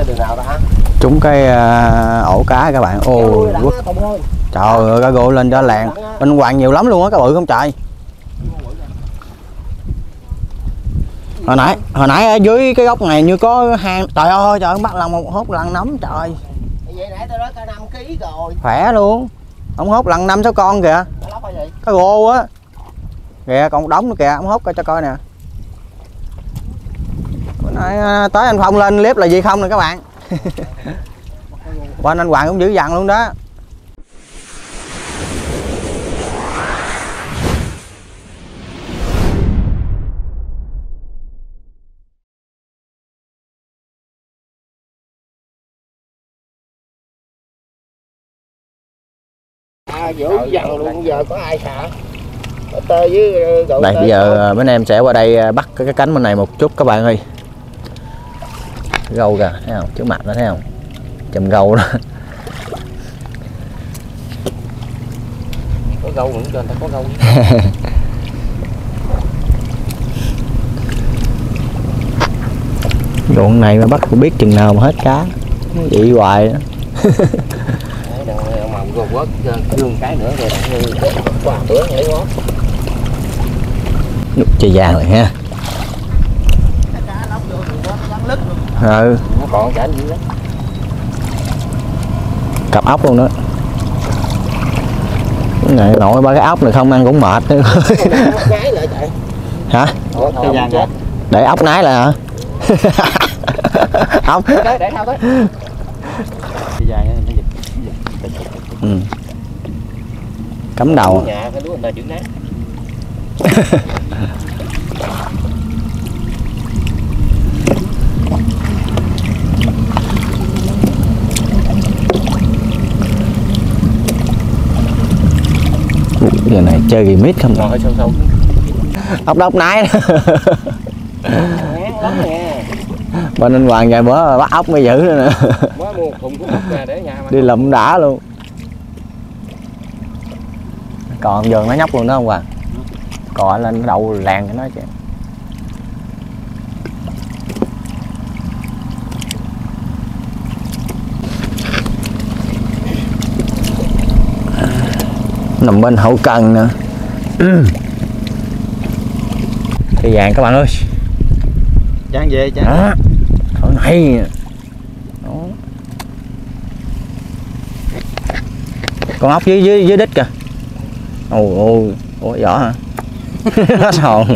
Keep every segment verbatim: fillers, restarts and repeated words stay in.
đường nào đó. Trúng cái uh, ổ cá các bạn. Ô trời ơi, cá gỗ lên cho làng bên Hoàng nhiều lắm luôn á, cá bự không trời. Hồi nãy hồi nãy ở dưới cái góc này như có hang. Trời ơi trời, bắt lần một hốt lần nấm trời. Vậy nãy tôi nói cả năm ký rồi. Khỏe luôn. Ông hốt lần năm sáu con kìa. Cá gỗ á. Kìa còn đóng nữa kìa, ông hốt coi cho coi nè. Bữa nay tới anh Phong lên clip là gì không nè các bạn. Bên anh Hoàng cũng dữ dằn luôn đó. À, dữ dằn luôn, giờ có ai xả tơ với gậu. Đây bây giờ mấy em sẽ qua đây bắt cái cánh bên này một chút các bạn ơi. Gâu kìa, thấy không? Trước mặt đó thấy không? Chùm gâu đó. Có gâu nữa cho người ta có gâu. Ruộng này mà bắt cũng biết chừng nào mà hết cá. Vậy hoài đó. Mà gồm quất dương cái nữa rồi qua bữa lấy ngót. Nút chơi vàng rồi ha. Ừ. Nó còn chả gì đó. Cặp ốc luôn đó. Cái này nội ba cái ốc này không ăn cũng mệt nữa. Hả? Ủa, để ốc nái là hả? Ốc. Để để thao tới. Ừ. Cắm đầu. Nhà cái lúa người ta chữ nát. Giờ này chơi gì mít không? Rồi sâu sâu. Ốc đốc nái đó. Ngán lắm nè. Bên anh Hoàng vài bữa bắt ốc mới giữ nữa nè. Mới mua thùng của ốc nè để nhà mà. Đi lụm đã luôn. Còn giờ nó nhóc luôn đó không Hoàng? Còn lên cái đậu làng cho nó chứ. Nằm bên hậu cần nè. Cây vàng các bạn ơi. Chán về chán. Đó. Ở này. Đó. Con ốc dưới dưới dưới đít kìa. Ôi ôi, ủa vỏ hả? Hết hồn.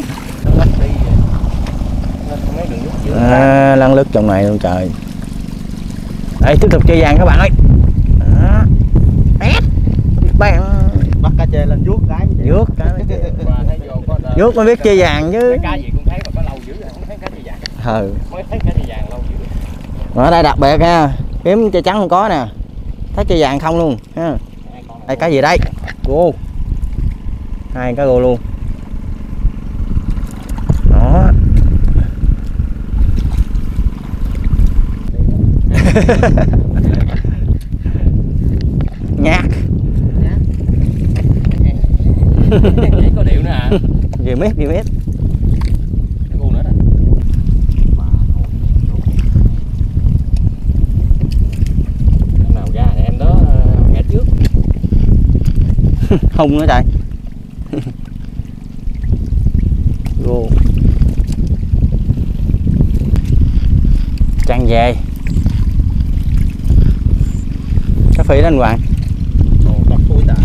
À, lăn lướt trong này luôn trời. Đây tiếp tục chơi vàng các bạn ơi. Đó. Bạn bắt cá chê lên vuốt cái vuốt cái vuốt mới biết chơi vàng chứ. Cá gì cũng thấy mà có lâu dữ rồi không thấy cá chơi vàng. Ừ. Mới thấy cá chơi vàng lâu dữ. Ở đây đặc biệt nha, kiếm chơi trắng không có nè, thấy chơi vàng không luôn ha. Đây cá gì đây? Gô. Hai cá gô luôn. Đó. Nhạc. Vậy có điệu nữa à? Gì mít, gì mít. Cái guồng nữa đó. Em nào ra thì em đó ngã trước. Hung nữa trời. Gô. Trăng về. Cá phỉ đó anh Hoàng. Ồ, bắt cuối ta.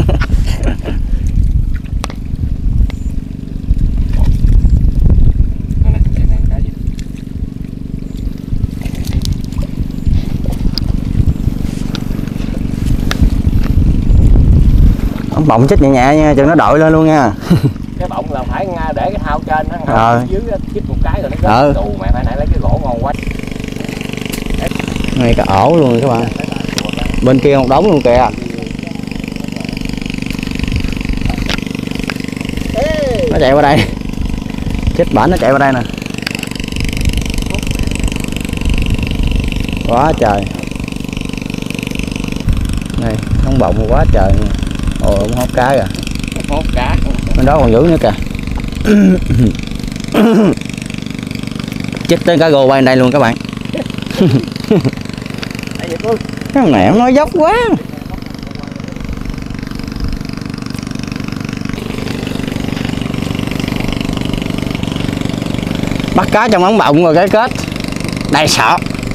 Ông bọng chích nhẹ nhẹ nha, cho nó đội lên luôn nha. Cái bọng là phải để cái thao trên nó ờ. Dưới chích một cái rồi nó ờ. Tù mẹ phải nãy lấy cái gỗ ngon quá. Ngay cái ổ luôn các bạn. Bên kia một đống luôn kìa. Nó chạy qua đây. Chích bển nó chạy qua đây nè. Quá trời. Này, không bọng quá trời. Ồ, ông hốt cá kìa. Hốt cá. Bên đó còn dữ nữa kìa. Chích tới cá gô bay đây luôn các bạn. Cái này em nói dốc quá. Bắt cá trong ống bọng rồi cái kết đầy sợ.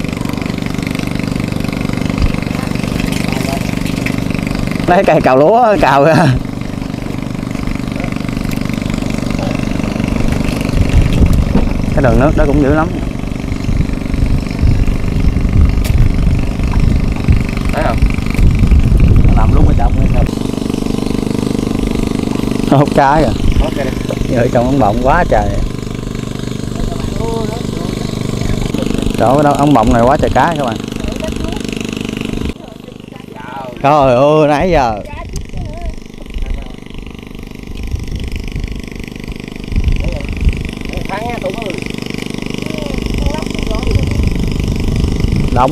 Lấy cây cào lúa cào ra. Cái đường nước đó cũng dữ lắm. Thấy không? Làm lúc mà trong Hút cá kìa. Ở trong ống bọng quá trời. Chỗ đó ống bọng này quá trời cá các bạn. Trời ơi nãy giờ. Đóng.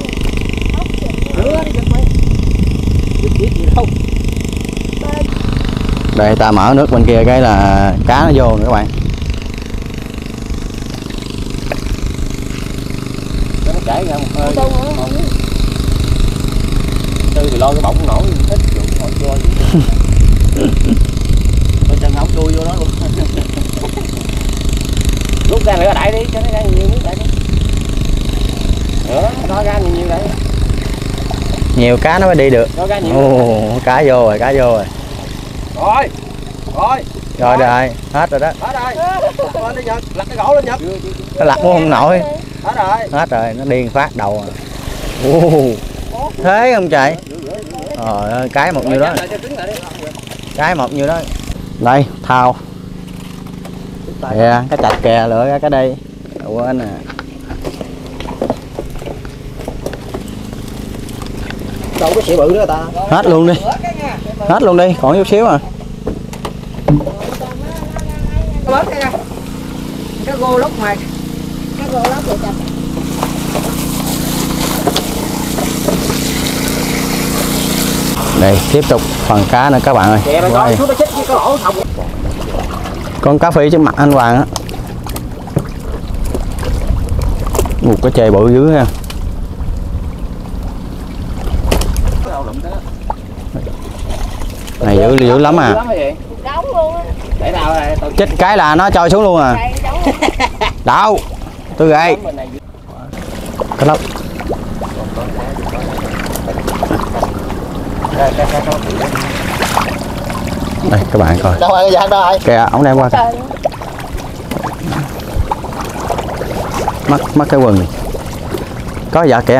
Đây ta mở nước bên kia cái là cá nó vô nữa các bạn. Nó chảy ra một hơi. Tư thì lo cái bọng nổi thích ngồi chui. Tôi chân ống chui vô đó luôn. Rút ra nữa đẩy đi cho nó ra nhiều nước đẩy đi. Nữa, nó ra nhiều nhiều đẩy. Nhiều cá nó mới đi được. Nó ra nhiều. Ồ, cá vô rồi, cá vô rồi. Rồi. Rồi. Rồi rồi, hết rồi đó. Hết rồi. Lên đi Nhật, lật cái gỗ lên Nhật. Nó lật cũng không nổi. Hết rồi. Hết rồi, nó điên phát đầu rồi. Ồ, thế không chạy. Trời ơi, cái một nhiêu đó. Cái một nhiêu đó. Đây, thao. Kìa, cái chạch kìa, lựa ra cái đây. Quên nè. Đâu có xịu bự nữa ta. Hết luôn đi. Hết luôn đi, còn chút xíu à. Bớt đây nè. Cái gô lóc mày. Cái gô lóc vậy chặt. Đây, tiếp tục phần cá nữa các bạn ơi. Đây. Con cá phi trước mặt anh Hoàng á. Một cái chề bự dữ ha. Này dữ dữ lắm à. Đóng luôn á. Để đâu rồi? Chết cái là nó trôi xuống luôn à. Đâu. Tôi gậy. Cái lóc. Đây các bạn coi. Đâu ai cái đâu ai? Kìa, ổng đem qua. Mắc mắc cái quần. Có vợ kìa.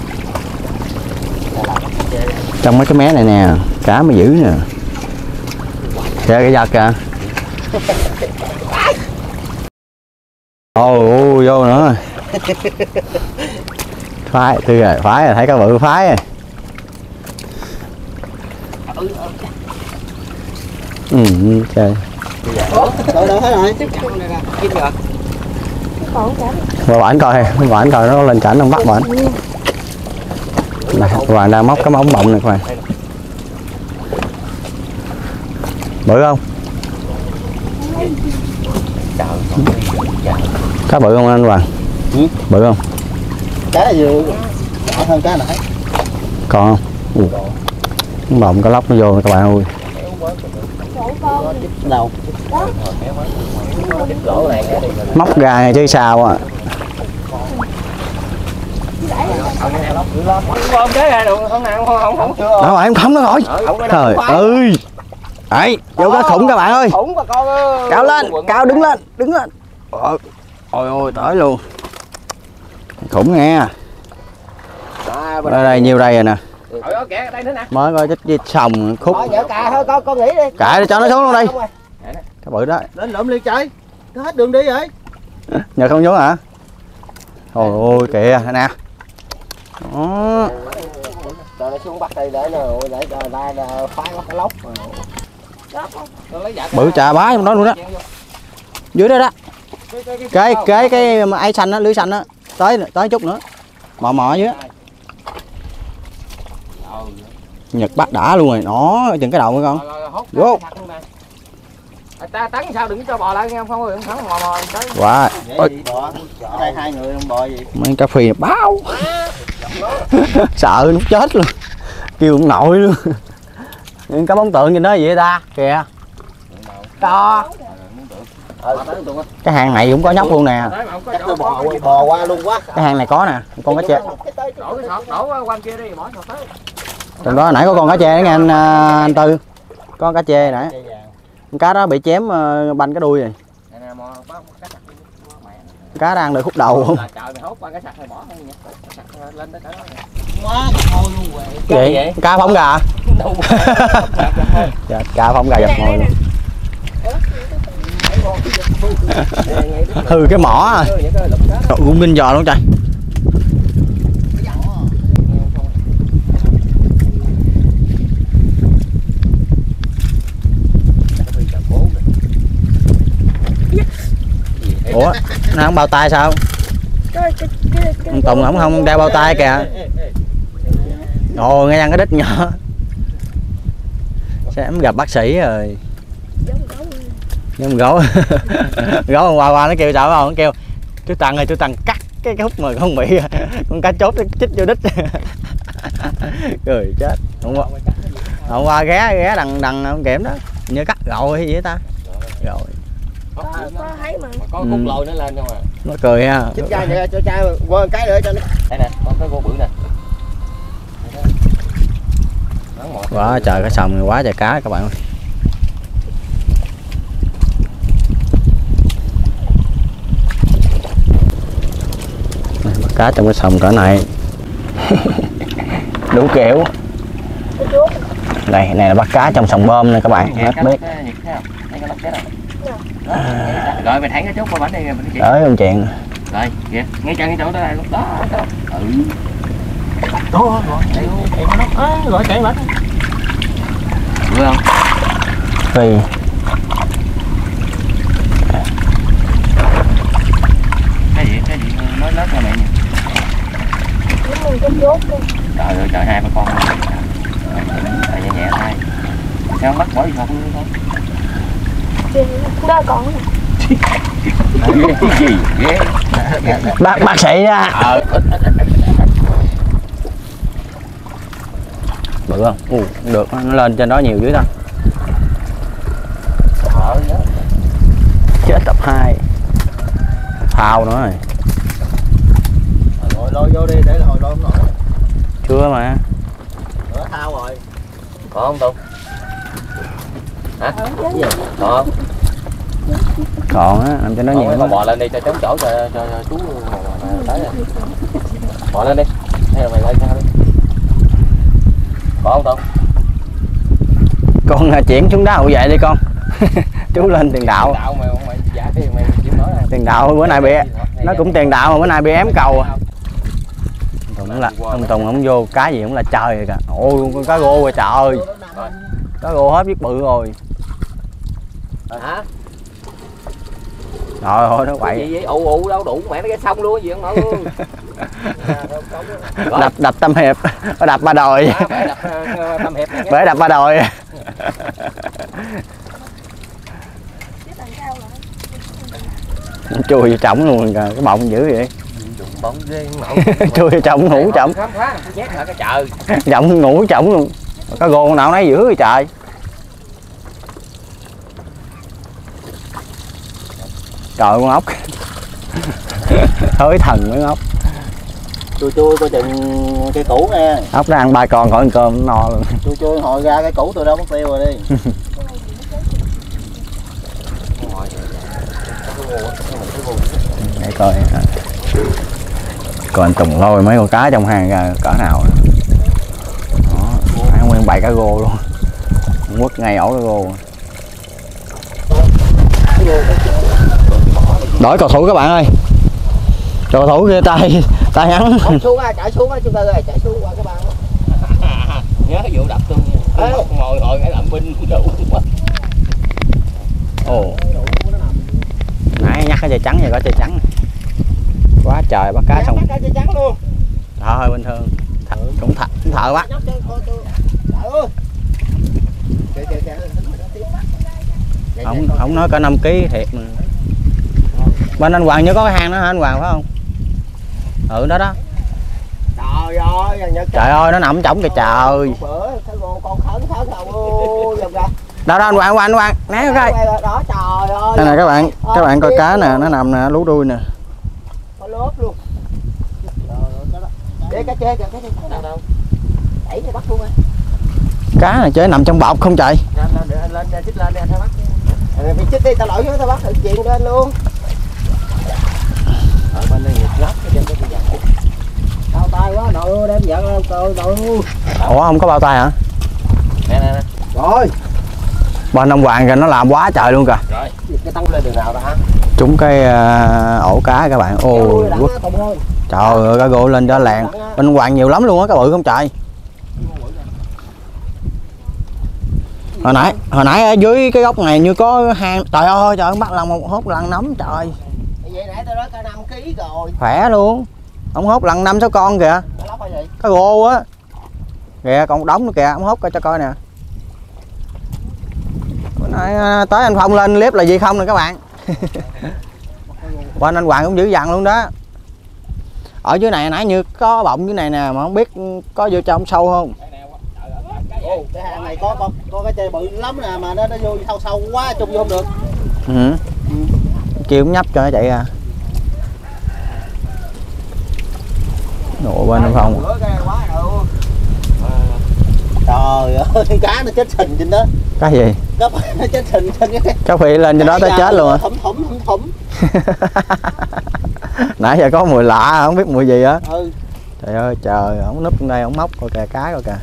Trong mấy cái mé này nè, cá mới giữ nè. Kìa cái vợt kìa. Ôi vô nữa. Phái, tư rồi, phái rồi, thấy cá bự phái rồi. Ừ, trời. Rồi đâu hết rồi. Và bạn coi, bạn coi nó lên cảnh nó bắt bạn. Này, bạn đang móc cái ống bọng này các bạn. Bự không? Cá bự không anh Hoàng? Ừ? Bự không? Cá vừa nhỏ hơn cá nãy. Còn không? Ừ. Ống bọng cá lóc nó vô các bạn ơi. Đâu? Móc ra chứ sao à. Không cái ra được không nào không không chưa. Đâu em không nó rồi. Trời ơi. Đấy, vô cá khủng các bạn ơi. Khủng bà con ơi. Cao lên, cao đứng lên, đứng lên. Ôi ôi, ôi tới luôn. Khủng nghe. Ở đây nhiêu đây rồi nè. Mới coi chích chích xong khúc. Cà thôi con con nghĩ đi. Cà đi cho nó xuống luôn đi. Cái bự đó. Lên lượm liền trời. Nó hết đường đi rồi. Nhờ không xuống hả? Ôi ôi kìa nè. Đó. Rồi nó xuống bắt đây để rồi để cho ta phái bắt cái lóc. Bự trà bá trong đó luôn đó. Dưới đó đó. Cái cái cái ai xanh á, lưới xanh á. Tới tới chút nữa. Mò mò dưới. Nhật bắt đã luôn rồi. Nó chừng cái đầu với con. Vô. Ta tấn sao đừng cho bò lại nghe không ơi, không mò mò tới. Quá. Ôi, Ở đây hai người không bò gì. mấy cá phi báo. Sợ nó chết luôn. Kêu không nổi luôn. Những cá bóng tượng gì đó vậy ta? Kìa. To. Cái hang này cũng có nhóc luôn nè. Chắc tôi bò, bò qua luôn quá. Cái hang này có nè, con cá chê. Đổ cái sọt, đổ qua kia đi, bỏ sọt tới. Trong đó nãy có con cá chê đó nghe anh, anh Tư. Có cá chê nãy. Con cá đó bị chém banh cái đuôi rồi. Cá đang được khúc đầu không? Cái gì? Cá phóng gà. Cá phóng gà giật mồi luôn. Hư cái mỏ à. Cũng binh giò luôn trời. Ủa, nó không bao tay sao? Ông Tùng ổng không đeo bao tay kìa. Ồ, nghe ăn cái đít nhỏ. Sẽ gặp bác sĩ rồi. Nhưng gấu. Gấu qua qua nó kêu sao không? Nó kêu chú Tần ơi, chú Tần cắt cái khúc mà không bị con cá chốt nó chích vô đít. Cười chết. Hôm qua, hôm qua ghé ghé đằng đằng ông kiểm đó. Như cắt rồi hay gì ta? Rồi. Có, có thấy mà. Có khúc lồi nó lên không à. Nó cười ha. Chích chai này cho chai qua cái nữa cho nó. Đây nè, con cái gô bự nè. Quá trời cá sồng quá trời cá các bạn ơi. Bắt cá trong cái sồng cỡ này. Đủ kiểu. Đây, này là bắt cá trong sồng bơm nè các bạn, hết biết. Rồi mày thẳng cái chốt qua bánh đi mình chị. Tới ông chuyện. Rồi, kìa, ngay chân cái chỗ đó lúc đó. Ừ. Đó, rồi, đây em nó á, gọi chạy bánh. Được không? Phi. Cái gì, cái gì nói lớn cho mẹ nha. Nó mình cái chốt đi. Trời ơi, trời hai ba con. Rồi, nhẹ nhẹ thôi. Sao bắt bỏ đi không không? Đó còn Gì? Bác bác sĩ ra. Ờ. Bự không? Ừ, được, nó lên trên đó nhiều dưới ta. Chết tập hai. Phao nữa rồi. Rồi lôi vô đi để hồi lôi không nổi. Chưa mà. Nữa thao rồi. Có không Tùng? Hả? Còn. Còn á, làm cho nó nhiều nó bò lên đi cho trống chỗ cho, cho, cho chú tới rồi. Bò lên đi. Hay là mày lên sao đi. Có không Tùng? Con chuyển xuống đá hậu vệ đi con. Chú lên tiền đạo. Tiền đạo mày mày dạ thì mày chịu nói Tiền đạo bữa nay bị nó cũng tiền đạo mà bữa nay bị ém cầu. Tùng là ông Tùng không vô cái gì cũng là trời rồi kìa. Ôi con cá rô rồi trời ơi. Cá rô hết biết bự rồi. Hả? Trời ơi nó quậy. Gì vậy? Ụ ụ đâu đủ mẹ nó cái xong luôn gì không nổi luôn. Đập đập Tâm Hiệp, đập Ba Đồi. Đập Tâm Hiệp. Bể đập Ba Đồi. Chui vô trọng luôn kìa, cái bọng dữ vậy. Bọng ghê Chui vô trọng ngủ trọng. Khám phá nhét lại cái chợ. Trọng ngủ trọng luôn. Cá rô nào nấy dữ rồi trời. Trời con ốc. Thối thần mấy ốc. Chui chui coi chừng cây củ nè. Ốc nó ăn ba con khỏi ăn cơm no luôn. Chui chui hồi ra cái củ tôi đâu mất tiêu rồi đi. Để coi coi anh Tùng lôi mấy con cá trong hang ra cỡ nào. Đó, ăn nguyên bầy cá rô luôn. Quất ngay ổ cá rô. Đổi cầu thủ các bạn ơi. Cầu thủ kia tay tay ngắn. Xuống á, chạy xuống á chúng ta ơi, chạy xuống qua các bạn. Nhớ cái vụ đập tôi nha. Ngồi ngồi cái làm binh đủ quá. Ồ. Nãy nhắc cái trời trắng giờ có trời trắng. Quá trời bắt cá xong. Cá trắng luôn. Thôi bình thường. Th cũng thợ cũng thợ bắt. Trời ơi. Kìa kìa kìa. Không không nói cả năm ký thiệt mà. Bên anh Hoàng nhớ có cái hang đó hả anh Hoàng phải không? Ừ đó đó. Trời ơi, trời ơi nó nằm trỏng kìa trời. Con khấn khấn đâu ra. Đó đó anh Hoàng, anh Hoàng, né coi. Đó trời ơi. Đây nè các bạn, các bạn coi cá nè, nó nằm nè, lú đuôi nè. Có lốp luôn. Để cá chê kìa, cá chê đâu đâu. Đẩy cho bắt luôn á. Cá này chơi nằm trong bọc không trời. Lên lên lên chích lên đi anh bắt. Mày chích đi tao lỗi với tao bắt tự chuyện lên luôn. Ở bên đây nhiệt lắm cái trên cái gì vậy? Bao tay quá nội đem vợ coi nội. Ủa không có bao tay hả? Nè nè nè. Rồi. Bên ông Hoàng kìa nó làm quá trời luôn kìa. Rồi, cái tông lên đường nào đó hả? Trúng cái uh, ổ cá các bạn. Ồ, trời ơi cá gỗ lên cho làng. Bên Hoàng nhiều lắm luôn á, cá bự không trời. Hồi nãy hồi nãy ở dưới cái góc này như có hang. Trời ơi trời ơi bắt lần một hốt lần nấm trời. Vậy nãy tôi nói cả năm ký rồi. Khỏe luôn. Ông hốt lần năm sáu con kìa. Cá gỗ á. Kìa còn đống nữa kìa, ông hốt coi cho coi nè. Bữa nay tới anh Phong lên clip là gì không nè các bạn. Bên anh Hoàng cũng dữ dằn luôn đó. Ở dưới này nãy như có bọng dưới này nè mà không biết có vô trong sâu không. Ồ, cái hang này có có, có cái chê bự lắm nè mà nó nó vô sâu sâu quá chung vô không được. Ừ. Kêu cũng nhấp cho nó chạy ra. Nội bên anh Phong. Trời ơi, cá nó chết sình trên đó. Cá gì? Cá nó chết sình trên cái. Cá phì lên trên đó tới chết luôn á. Thủng thủng thủng thủng. Nãy giờ có mùi lạ không biết mùi gì á. Ừ. Trời ơi trời, ổng núp trong đây ổng móc coi kìa cá coi kìa.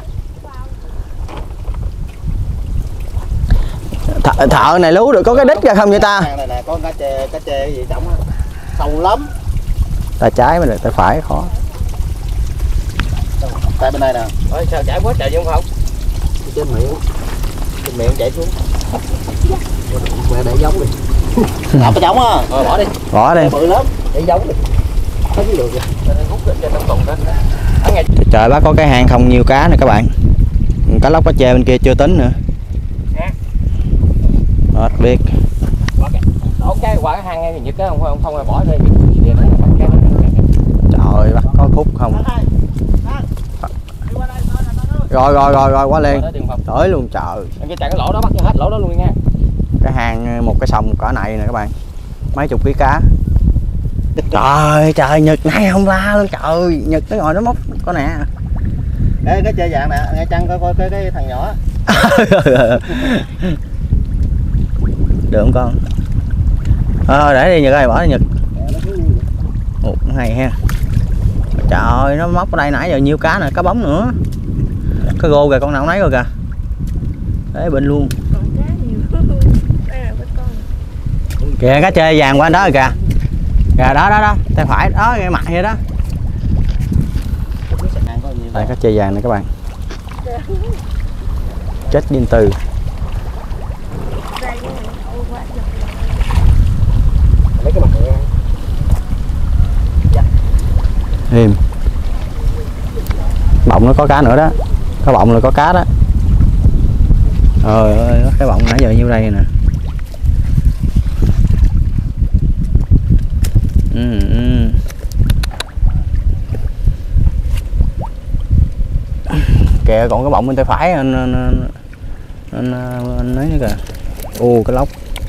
Th thợ này lú được có cái đít ra không vậy ta? Này nè, có cá chê, cá chê gì trọng á. Sâu lắm. Tay trái mới được, tay phải khó. Tay bên đây nè. Ôi sao chảy quá trời vậy không? Trên miệng. Trên miệng chảy xuống. Mẹ để giống đi. Bỏ cái giống á. Rồi bỏ đi. Bỏ đi. Bự lắm. Để giống đi. Không được rồi. Trời bác có cái hang không nhiều cá nè các bạn. Cá lóc cá chê bên kia chưa tính nữa. Hết biết. Đổ cái quả cái hang ngay nhật đó không không không bỏ đi. Trời bắt có khúc không. Rồi rồi rồi rồi quá liền. Tới luôn trời. Cái chạy cái lỗ đó bắt cho hết lỗ đó luôn nha. Cái hang một cái sông cỡ này nè các bạn. Mấy chục ký cá. Trời trời Nhật nay không la luôn trời. Nhật nó ngồi nó móc có nè. Ê, cái chơi dạng nè, nghe chăng coi coi cái, cái thằng nhỏ. Được không con? Ờ để đi Nhật ơi, bỏ đi Nhật. Một hay ha. Trời ơi nó móc ở đây nãy giờ nhiêu cá nè, cá bóng nữa. Cá gô kìa, con nào nấy rồi kìa. Đấy bên luôn. Kìa cá chê vàng qua đó rồi kìa. Kìa đó đó đó, tay phải đó ngay mặt vậy đó. Đây cá chê vàng này các bạn. Chết điên từ. Lấy cái mặt này. Im. Bọng nó có cá nữa đó. Có bọng là có cá đó. Trời ơi, cái bọng nãy giờ nhiêu đây nè. Ừ, ừ. Kìa còn cái bọng bên tay phải anh anh anh, anh, anh nói nữa kìa. Ô cái lóc.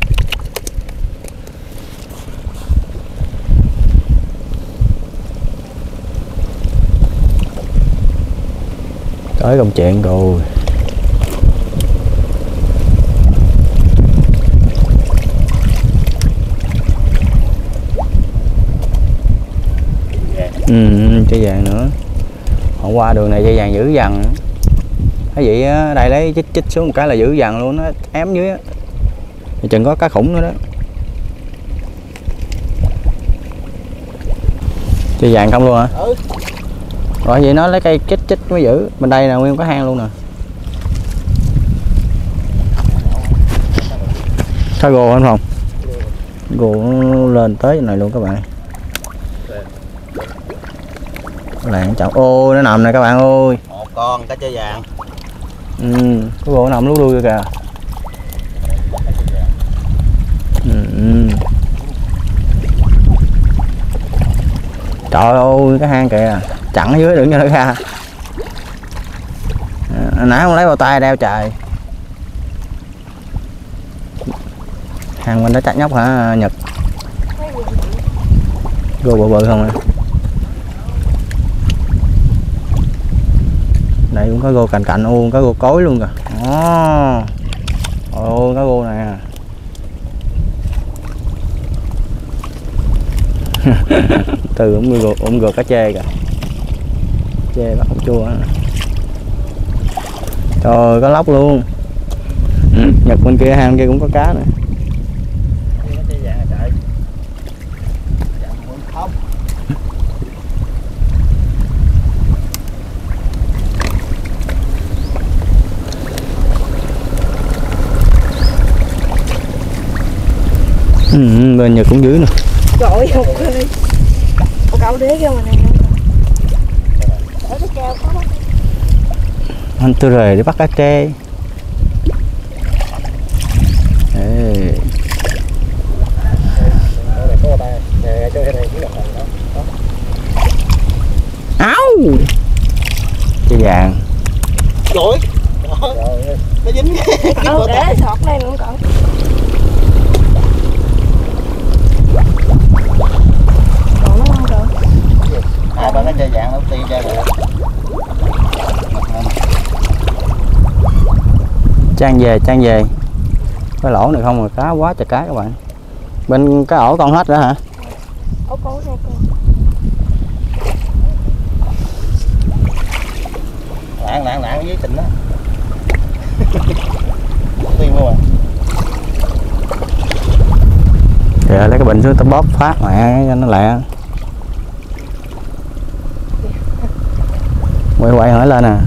Tới công chuyện rồi. Ừ, chơi vàng nữa. Hôm qua đường này chơi vàng dữ dằn. Cái gì á, đây lấy chích chích xuống một cái là dữ dằn luôn, nó ém dưới á. Thì chừng có cá khủng nữa đó. Chơi vàng không luôn hả? Ừ. Rồi vậy nó lấy cây chích chích mới giữ. Bên đây là nguyên có hang luôn nè. Cá gồ anh Phong. Gồ lên tới này luôn các bạn. Lạng chậu. Ô nó nằm nè các bạn ơi. Một con cá chê vàng. Ừ, cái gỗ nằm lú đuôi kìa. Ừ. Trời ơi cái hang kìa, chặn ở dưới đừng cho nó ra. À, nãy không lấy bao tay đeo trời. Hang mình đã chặt nhóc hả Nhật? Gô bự bự không à? Đây cũng có gô cạnh cạnh, ô có gô cối luôn kìa. Ồ, ồ có gô này. Từ ổng gô ổng gô cá chê kìa, chê bắt ổng chua. Trời có lóc luôn. Nhật bên kia hang kia cũng có cá nữa. Ừ, bên Nhật cũng dưới nè. Trời ơi, một cậu đế kêu mà này. Ở cái treo có bắt. Anh tôi rời để bắt cá trê. Ê. Áo. Cái vàng. Trời nó dính cái Cậu để sọt lên luôn cậu. Còn nó không cậu? À ba cái chai vàng nó tiên chai được. Trang về, trang về. Cái lỗ này không mà cá quá trời cá các bạn. Bên cái ổ con hết rồi hả? Ổ con này con. Lạng lạng lạng dưới tình đó. Tiên luôn à. Kìa lấy cái bình xuống tao bóp phát mẹ cho nó lẹ. Quay quay hỏi lên nè.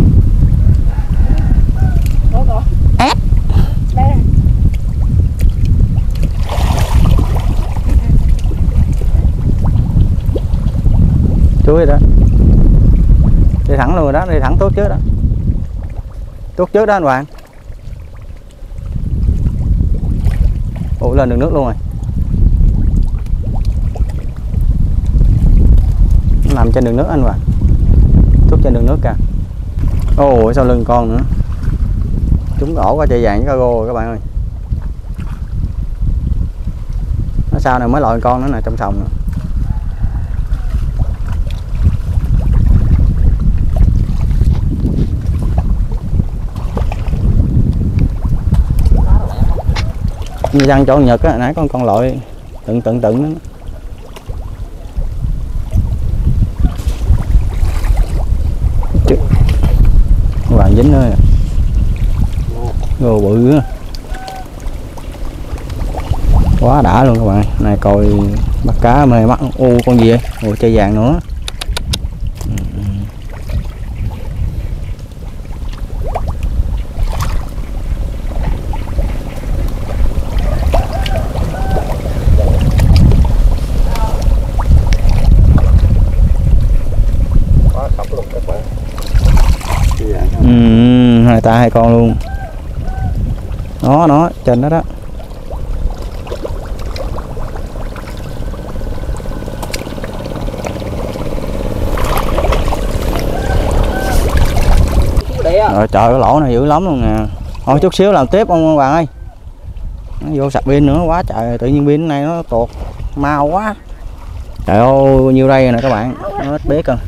Ủa cậu? Ét. Đây nè. Chuối đó. Đi thẳng luôn rồi đó, đi thẳng tốt trước đó. Tốt trước đó anh Hoàng. Ủa lên đường nước luôn rồi. Nó nằm trên đường nước anh Hoàng. Tốt trên đường nước kìa. Ồ sau lưng con nữa. Chúng ổ qua chạy vàng với cargo rồi các bạn ơi. Nó sau này mới lòi con nữa nè trong sòng nữa. Như răng chỗ Nhật á, nãy con con lội tận tận tận đó. Hoàng dính nữa. Gồ bự á. Quá đã luôn các bạn. Này coi bắt cá mê mắt. Ô con gì vậy? Ồ chai vàng nữa. Ừ, hai ta hai con luôn. Nó nó trên đó đó. Rồi trời cái lỗ này dữ lắm luôn nè. Thôi chút xíu làm tiếp ông Hoàng ơi. Nó vô sạc pin nữa quá trời, tự nhiên pin này nó tuột mau quá. Trời ơi nhiêu đây rồi nè các bạn. Nó hết biết rồi.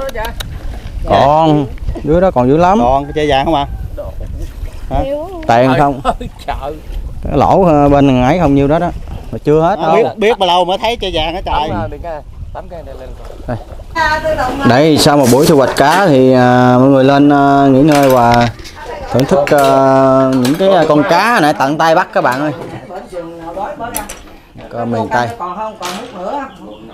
Còn dưới đó còn dữ lắm. Còn cái chai vàng không ạ? À? Tiền không? Cái lỗ bên ấy không nhiêu đó đó. Mà chưa hết đâu. Biết, biết bao lâu mới thấy chai vàng hả trời. Đây sau một buổi thu hoạch cá thì à, mọi người lên à, nghỉ ngơi và thưởng thức à, những cái à, con cá này tận tay bắt các bạn ơi. Cơm miền Tây. Còn không, còn nước nữa.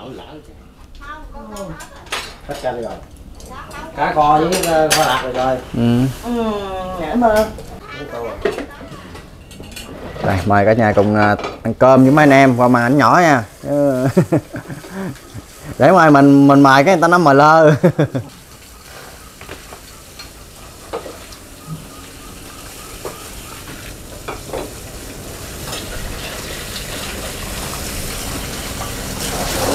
Hết cá rồi. Cá kho với kho lạc rồi rồi. Ừ. Ừ, cảm ơn. Đây, mời cả nhà cùng à, ăn cơm với mấy anh em qua màn ảnh nhỏ nha. Để ngoài mình mình mời cái người ta nói mời lơ.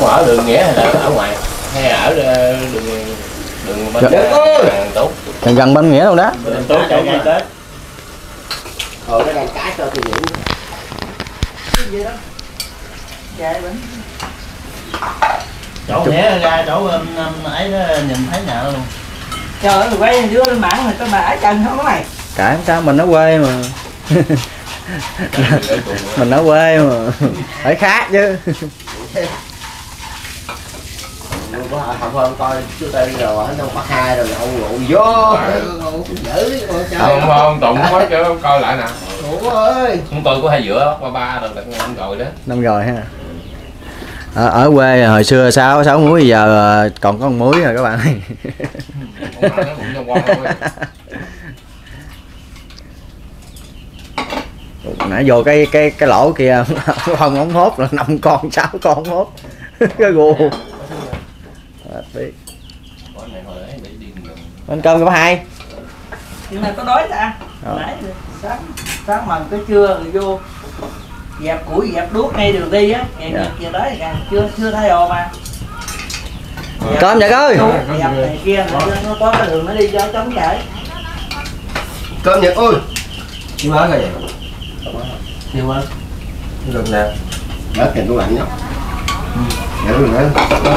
Ông ở đường Nghĩa hay là ở ngoài? Hay là ở đường đường bên Hàng Tốt? Gần gần bên Nghĩa luôn đó. Bên Tốt chạy ngay tới. Ờ nó đang cãi cho tôi những Cái gì đó. Chạy bánh. chỗ Nghĩa ra chỗ um, um, ấy đó, nhìn thấy nhà luôn. Trời ơi, quay dưới lên mạng rồi có bà ở chân không mày. Cả cả mình ở quê mà. Mình ở quê mà. Phải khác chứ. Có không không coi chú Tư rồi ở đâu bắt hai rồi ông ngủ vô dữ Không không Tụng có chứ coi lại nè. ngủ ơi Chúng tôi có hai giữa qua ba rồi là năm rồi đó. Năm rồi ha. Ở, ở quê hồi xưa sáu sáu muối, giờ còn có một muối rồi các bạn. Nãy vô cái cái cái lỗ kia không ống hốt là năm con sáu con ống hốt. Cái gù. Biết. Ăn cơm có hai. Nhưng mà có đói ta. Nãy sáng sáng mần tới trưa rồi vô dẹp củi dẹp đuốc ngay đường đi á, kìa Dạ. kìa đấy kìa, chưa chưa thay đồ mà. Dẹp Cơm vậy ơi. đuốc, dẹp này kia nó, nó có cái đường nó đi cho chống chạy. cơm Nhật ơi Chú hết rồi vậy? nhiều hơn Được nè. bớt tiền tủ lạnh nhá nhớ rồi nhớ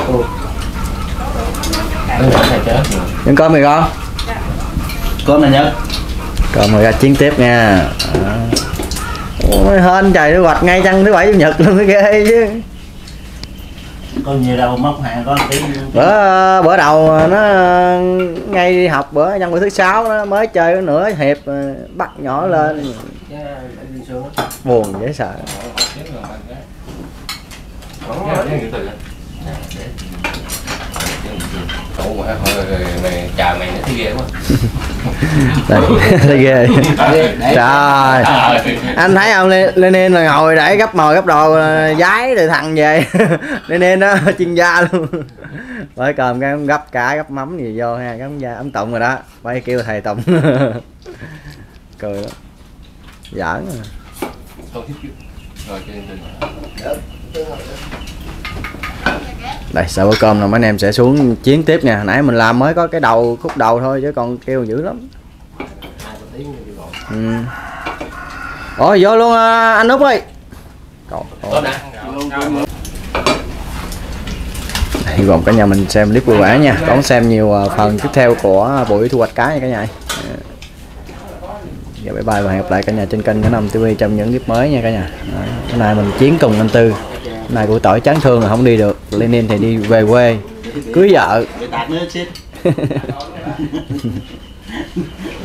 Ăn cơm mày con. cơm này nhớ Cơm rồi ra chiến tiếp nha. À. Ôi, hên trời nó hoạch ngay chân thứ bảy chủ nhật luôn, cái ghê chứ. con nhiều đâu móc hàng con tí Bữa bữa đầu nó ngay đi học, bữa nhân bữa thứ sáu nó mới chơi nửa hiệp bắt nhỏ lên. Buồn dễ sợ. Mày chà mày nó thấy ghê quá. Thấy ghê. Trời, anh thấy không, Lenin là ngồi để gấp mồi gấp đồ giái rồi thằng về. Lenin đó chuyên gia luôn. Bởi cơm cái gấp cả gấp mắm gì vô ha, gấp da ấm Tụng rồi đó, phải kêu thầy Tụng. Cười lắm. Giỡn à. Đây sau bữa cơm là mấy anh em sẽ xuống chiến tiếp nha. Nãy mình làm mới có cái đầu khúc đầu thôi chứ còn kêu dữ lắm. Ừ. Ôi vô luôn anh Út ơi. Hy vọng cả nhà mình xem clip vui vẻ nha. Đón xem nhiều phần tiếp theo của buổi thu hoạch cá nha cả nhà. Giờ bye bye và hẹn gặp lại cả nhà trên kênh Cả Năm ti vi trong những clip mới nha cả nhà. Hôm nay mình chiến cùng anh Tư. Hôm nay của tỏi chán thương là không đi được. Lenin thì đi về quê cưới vợ.